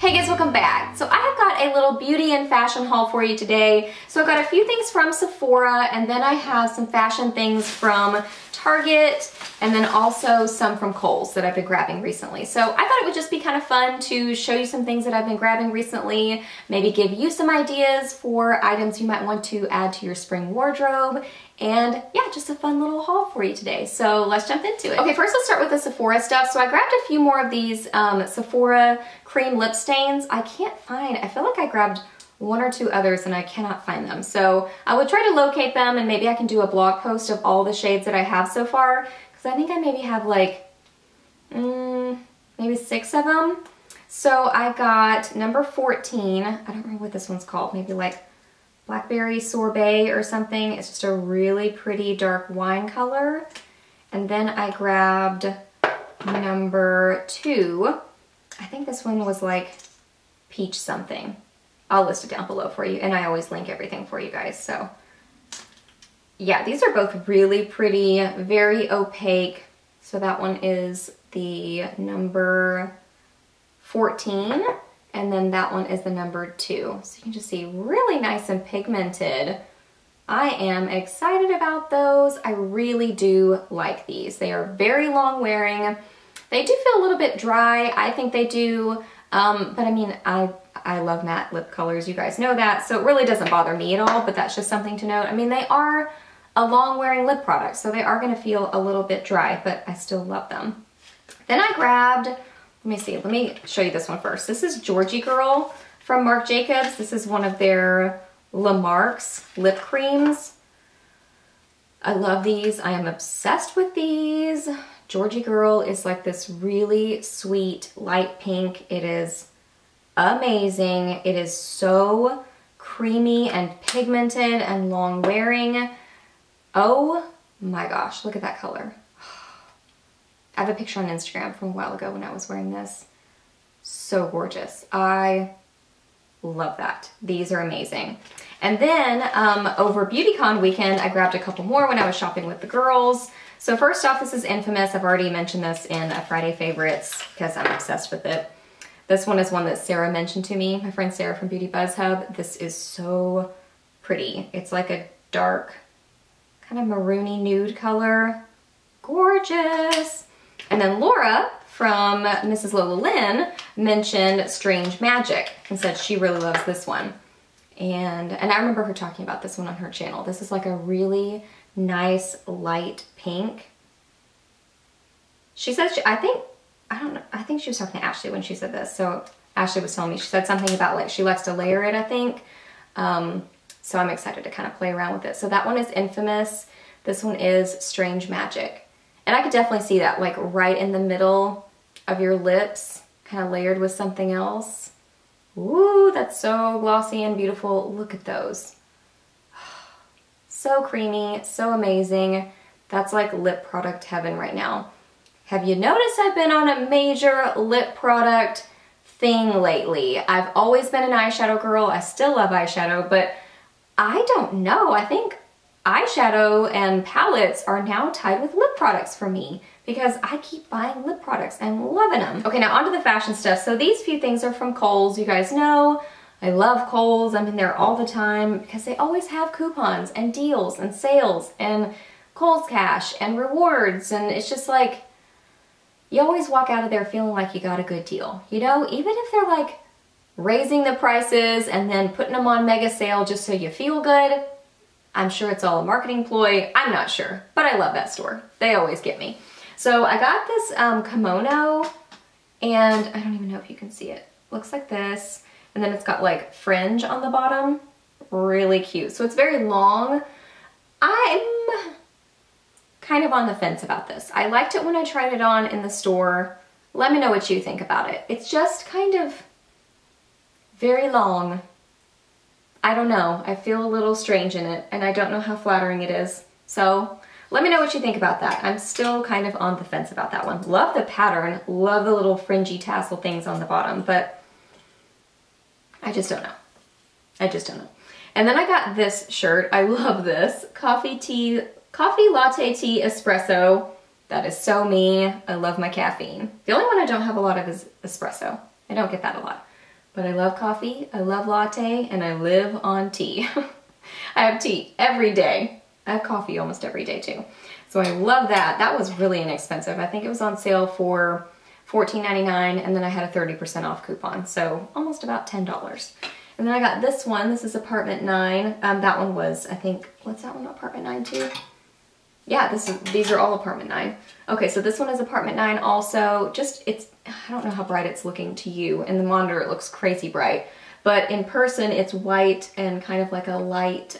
Hey guys, welcome back. So I have got a little beauty and fashion haul for you today. So I've got a few things from Sephora, and then I have some fashion things from Target, and then also some from Kohl's that I've been grabbing recently. So I thought it would just be kind of fun to show you some things that I've been grabbing recently, maybe give you some ideas for items you might want to add to your spring wardrobe, and yeah, just a fun little haul for you today. So let's jump into it. Okay, first let's start with the Sephora stuff. So I grabbed a few more of these Sephora cream lip stains. I feel like I grabbed one or two others and I cannot find them. So I would try to locate them, and maybe I can do a blog post of all the shades that I have so far, because I think I maybe have like, maybe 6 of them. So I got number 14. I don't remember what this one's called. Maybe like Blackberry Sorbet or something. It's just a really pretty dark wine color. And then I grabbed number 2. I think this one was like peach something. I'll list it down below for you, and I always link everything for you guys. So yeah, these are both really pretty, very opaque. So that one is the number 14, and then that one is the number 2. So you can just see really nice and pigmented. I am excited about those. I really do like these. They are very long wearing. They do feel a little bit dry. I think they do, but I mean, I love matte lip colors, you guys know that, so it really doesn't bother me at all, but that's just something to note. I mean, they are a long wearing lip product, so they are gonna feel a little bit dry, but I still love them. Then I grabbed, let me show you this one first. This is Georgie Girl from Marc Jacobs. This is one of their La Marque's lip creams. I love these. I am obsessed with these. Georgie Girl is like this really sweet light pink. It is amazing. It is so creamy and pigmented and long wearing. Oh my gosh, look at that color. I have a picture on Instagram from a while ago when I was wearing this. So gorgeous. I love that. These are amazing. And then over BeautyCon weekend, I grabbed a couple more when I was shopping with the girls. So first off, this is Infamous. I've already mentioned this in a Friday Favorites because I'm obsessed with it. This one is one that Sarah mentioned to me, my friend Sarah from Beauty Buzz Hub. This is so pretty. It's like a dark, kind of maroony nude color. Gorgeous. And then Laura from Mrs. Lola Lynn mentioned Strange Magic and said she really loves this one. And I remember her talking about this one on her channel. This is like a really nice light pink. She said, I think she was talking to Ashley when she said this. So Ashley was telling me, she said something about like she likes to layer it, I think. So I'm excited to kind of play around with it. So that one is Infamous. This one is Strange Magic. And I could definitely see that like right in the middle of your lips, kind of layered with something else. Ooh, that's so glossy and beautiful. Look at those. So creamy, so amazing. That's like lip product heaven right now. Have you noticed I've been on a major lip product thing lately? I've always been an eyeshadow girl. I still love eyeshadow, but I don't know. I think eyeshadow and palettes are now tied with lip products for me because I keep buying lip products and loving them. Okay, now onto the fashion stuff. So these few things are from Kohl's. You guys know I love Kohl's. I'm in there all the time because they always have coupons and deals and sales and Kohl's Cash and rewards, and it's just like, you always walk out of there feeling like you got a good deal. You know, even if they're like raising the prices and then putting them on mega sale just so you feel good, I'm sure it's all a marketing ploy. I'm not sure, but I love that store. They always get me. So I got this kimono, and I don't even know if you can see it. Looks like this. And then it's got like fringe on the bottom. Really cute. So it's very long. I'm kind of on the fence about this. I liked it when I tried it on in the store. Let me know what you think about it. It's just kind of very long. I don't know. I feel a little strange in it, and I don't know how flattering it is. So let me know what you think about that. I'm still kind of on the fence about that one. Love the pattern. Love the little fringy tassel things on the bottom, but I just don't know. I just don't know. And then I got this shirt. I love this. Coffee latte tea espresso. That is so me. I love my caffeine. The only one I don't have a lot of is espresso. I don't get that a lot. but I love coffee, I love latte, and I live on tea. I have tea every day. I have coffee almost every day too. So I love that. That was really inexpensive. I think it was on sale for $14.99, and then I had a 30% off coupon, so almost about $10. And then I got this one. This is Apartment 9. That one was, I think, what's that one, Apartment 9 too? Yeah, these are all Apartment 9. Okay, so this one is Apartment 9 also. Just, I don't know how bright it's looking to you. In the monitor, it looks crazy bright. But in person, it's white and kind of like a light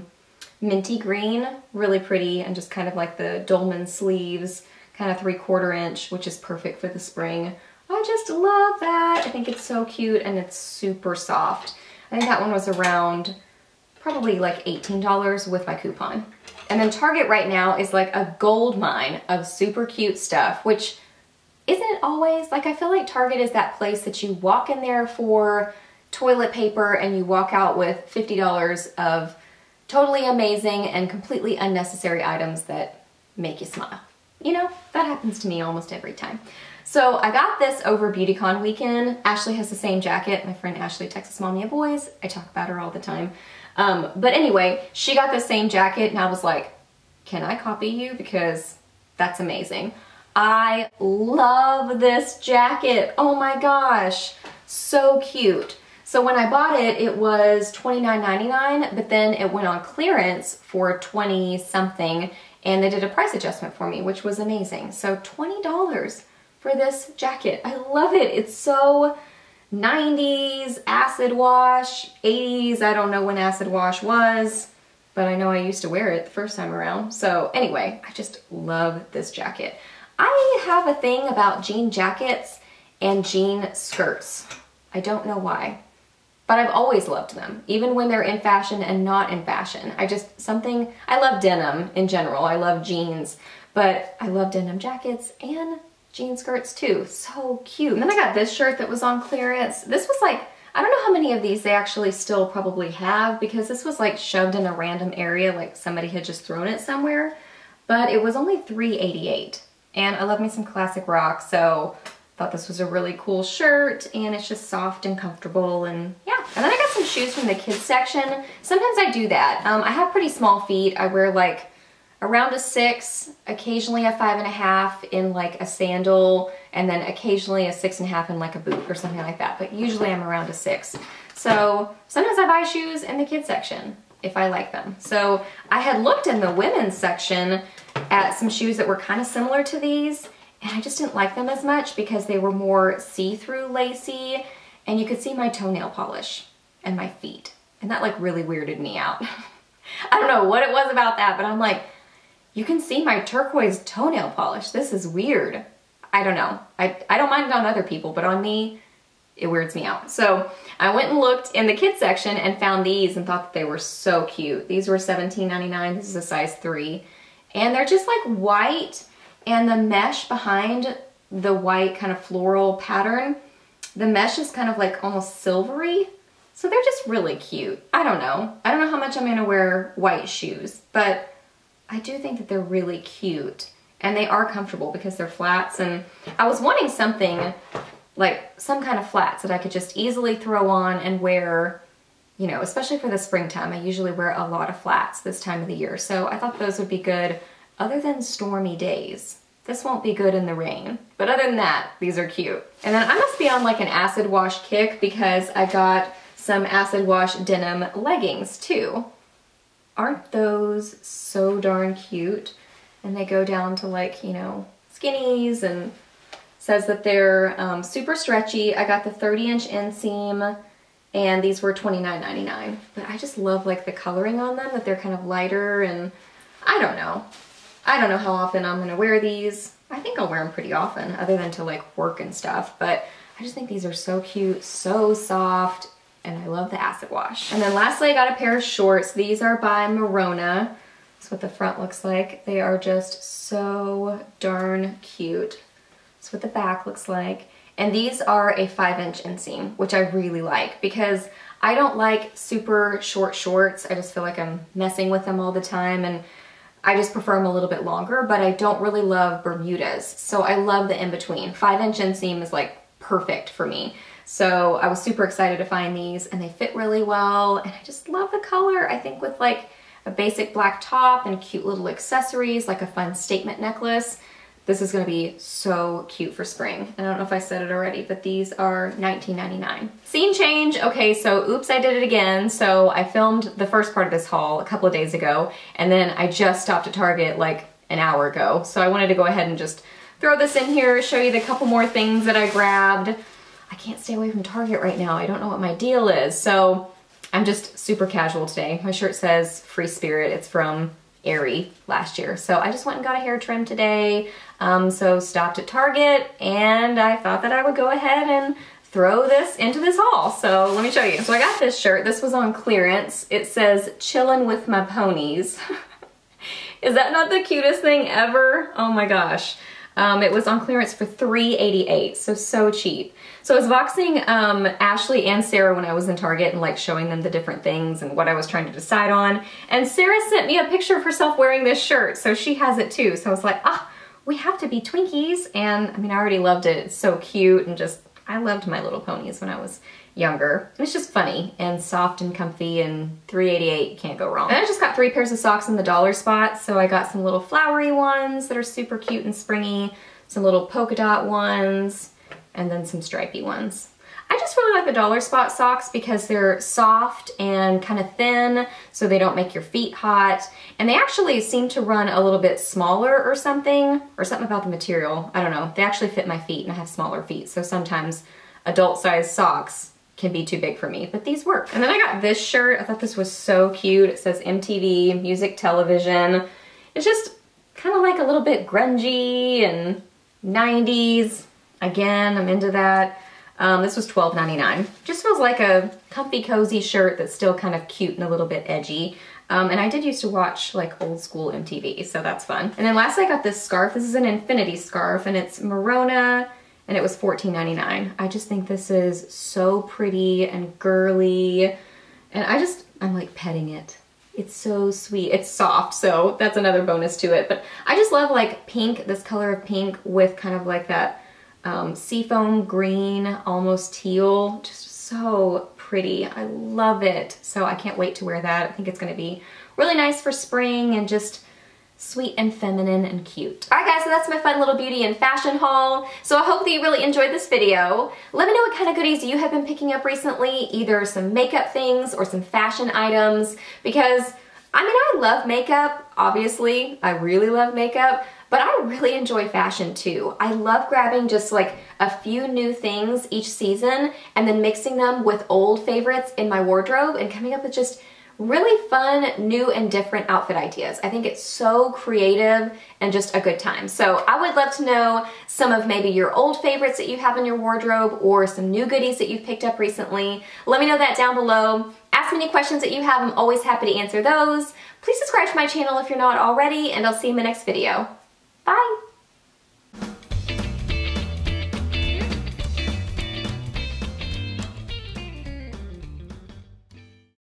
minty green. Really pretty, and just kind of like the dolman sleeves, kind of 3/4 inch, which is perfect for the spring. I just love that. I think it's so cute, and it's super soft. I think that one was around probably like $18 with my coupon. And then Target right now is like a gold mine of super cute stuff, which isn't always, like I feel like Target is that place that you walk in there for toilet paper and you walk out with $50 of totally amazing and completely unnecessary items that make you smile. You know, that happens to me almost every time. So I got this over BeautyCon weekend. Ashley has the same jacket. My friend Ashley, Texas Mommy of Boys. I talk about her all the time. But anyway, she got the same jacket and I was like, can I copy you? Because that's amazing. I love this jacket. Oh my gosh, so cute. So when I bought it, it was $29.99, but then it went on clearance for $20 something, and they did a price adjustment for me, which was amazing. So $20 for this jacket. I love it. It's so 90s, acid wash, 80s. I don't know when acid wash was, but I know I used to wear it the first time around. So anyway, I just love this jacket. I have a thing about jean jackets and jean skirts. I don't know why, but I've always loved them, even when they're in fashion and not in fashion. I love denim in general. I love jeans, but I love denim jackets and jean skirts too. So cute. And then I got this shirt that was on clearance. This was like, I don't know how many of these they actually still probably have, because this was like shoved in a random area, like somebody had just thrown it somewhere, but it was only $3.88. And I love me some classic rock, so I thought this was a really cool shirt, and it's just soft and comfortable, and yeah. And then I got some shoes from the kids section. Sometimes I do that. I have pretty small feet. I wear like around a 6, occasionally a 5.5 in like a sandal, and then occasionally a 6.5 in like a boot or something like that. But usually I'm around a 6. So sometimes I buy shoes in the kids section if I like them. So I had looked in the women's section at some shoes that were kind of similar to these, and I just didn't like them as much because they were more see-through lacy, and you could see my toenail polish and my feet, and that like really weirded me out. I don't know what it was about that, but I'm like, you can see my turquoise toenail polish. This is weird. I don't know. I don't mind it on other people, but on me, it weirds me out. So I went and looked in the kids section and found these and thought that they were so cute. These were $17.99. This is a size 3. And they're just like white, and the mesh behind the white kind of floral pattern, the mesh is kind of like almost silvery. So they're just really cute. I don't know. I don't know how much I'm gonna wear white shoes, but I do think that they're really cute, and they are comfortable because they're flats. And I was wanting something like some kind of flats that I could just easily throw on and wear, you know, especially for the springtime. I usually wear a lot of flats this time of the year, so I thought those would be good other than stormy days. This won't be good in the rain, but other than that, these are cute. And then I must be on like an acid wash kick because I got some acid wash denim leggings too. Aren't those so darn cute? And they go down to like, you know, skinnies, and says that they're super stretchy. I got the 30-inch inseam, and these were $29.99. But I just love like the coloring on them, that they're kind of lighter, and I don't know. I don't know how often I'm gonna wear these. I think I'll wear them pretty often, other than to like work and stuff, but I just think these are so cute, so soft, and I love the acid wash. And then lastly, I got a pair of shorts. These are by Merona. That's what the front looks like. They are just so darn cute. That's what the back looks like. And these are a 5-inch inseam, which I really like because I don't like super short shorts. I just feel like I'm messing with them all the time, and I just prefer them a little bit longer, but I don't really love Bermudas. So I love the in-between. 5-inch inseam is like perfect for me. So I was super excited to find these, and they fit really well, and I just love the color. I think with like a basic black top and cute little accessories, like a fun statement necklace, this is gonna be so cute for spring. I don't know if I said it already, but these are $19.99. Scene change. Okay, so oops, I did it again. So I filmed the first part of this haul a couple of days ago, and then I just stopped at Target like an hour ago. So I wanted to go ahead and just throw this in here, show you the couple more things that I grabbed. I can't stay away from Target right now. I don't know what my deal is. So I'm just super casual today. My shirt says Free Spirit. It's from Aerie last year. So I just went and got a hair trim today. So stopped at Target, and I thought that I would go ahead and throw this into this haul. So let me show you. So I got this shirt. This was on clearance. It says chillin' with my ponies. Is that not the cutest thing ever? Oh my gosh. It was on clearance for $3.88, so cheap. So I was boxing Ashley and Sarah when I was in Target and like showing them the different things and what I was trying to decide on. And Sarah sent me a picture of herself wearing this shirt, so she has it too. So I was like, we have to be Twinkies. And I mean, I already loved it. It's so cute, and just, I loved My Little Ponies when I was younger. It's just funny and soft and comfy, and $3.88, can't go wrong. And I just got 3 pairs of socks in the dollar spot. So I got some little flowery ones that are super cute and springy, some little polka dot ones, and then some stripey ones. I just really like the dollar spot socks because they're soft and kind of thin, so they don't make your feet hot. And they actually seem to run a little bit smaller or something about the material. I don't know. They actually fit my feet, and I have smaller feet, so sometimes adult size socks can be too big for me, but these work. And then I got this shirt. I thought this was so cute. It says MTV Music Television. It's just kind of like a little bit grungy and 90s. Again, I'm into that. This was $12.99. Just feels like a comfy, cozy shirt that's still kind of cute and a little bit edgy. And I did used to watch like old school MTV, so that's fun. And then lastly, I got this scarf. This is an infinity scarf, and it's Merona, and it was $14.99. I just think this is so pretty and girly, and I'm like petting it. It's so sweet. It's soft, so that's another bonus to it. But I just love like pink, this color of pink with kind of like that seafoam green, almost teal. Just so pretty. I love it. So I can't wait to wear that. I think it's gonna be really nice for spring and just sweet and feminine and cute. All right guys, so that's my fun little beauty and fashion haul. So I hope that you really enjoyed this video. Let me know what kind of goodies you have been picking up recently, either some makeup things or some fashion items, because I mean, I love makeup, obviously. I really love makeup, but I really enjoy fashion too. I love grabbing just like a few new things each season and then mixing them with old favorites in my wardrobe and coming up with just really fun, new and different outfit ideas. I think it's so creative and just a good time. So I would love to know some of maybe your old favorites that you have in your wardrobe or some new goodies that you've picked up recently. Let me know that down below. Ask me any questions that you have. I'm always happy to answer those. Please subscribe to my channel if you're not already, and I'll see you in my next video. Bye!